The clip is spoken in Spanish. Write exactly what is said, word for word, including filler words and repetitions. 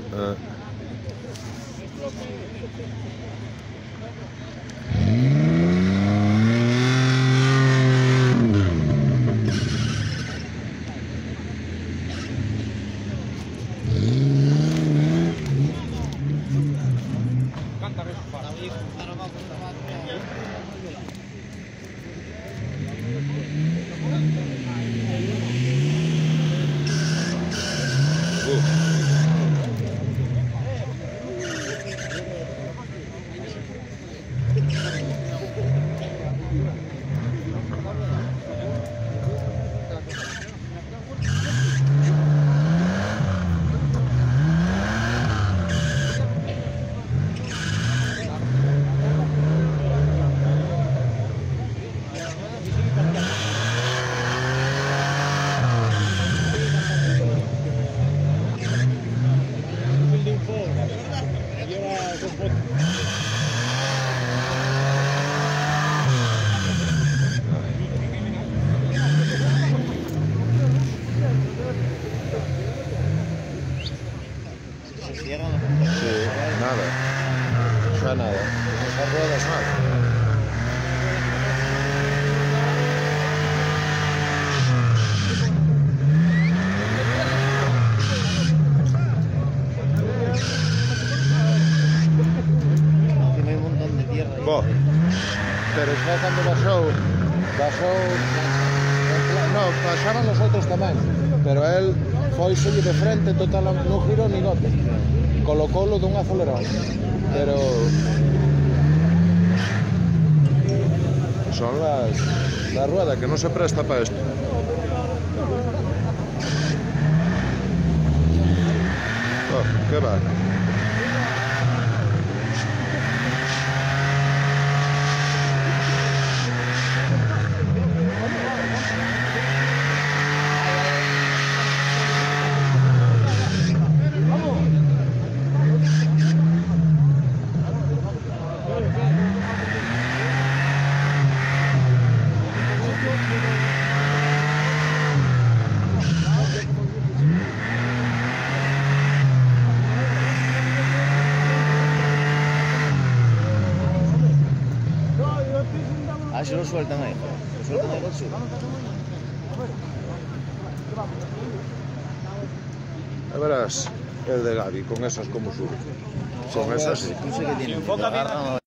Eh. Sí, nada. Ya nada. Esas ruedas nada. Hay un montón de tierra. Bo, pero xa cando baixou, baixou, no, baixaban os outros tamén, pero el foiselle de frente total, non girou ni gota, colocoulo dun acelerón, pero son las la rueda que non se presta para esto. Oh, que va. Ah, si lo sueltan ahí. Lo sueltan ahí con su. Ya verás el de Gaby, con esas como sube. Con esas sí. No sé qué tiene.